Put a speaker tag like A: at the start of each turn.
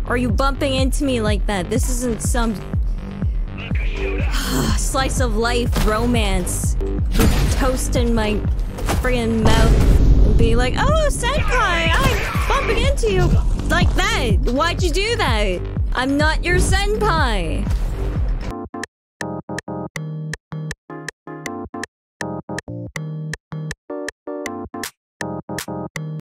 A: Or are you bumping into me like that? This isn't some slice of life romance. Toast in my friggin' mouth and be like, oh, senpai, I'm bumping into you like that. Why'd you do that? I'm not your senpai.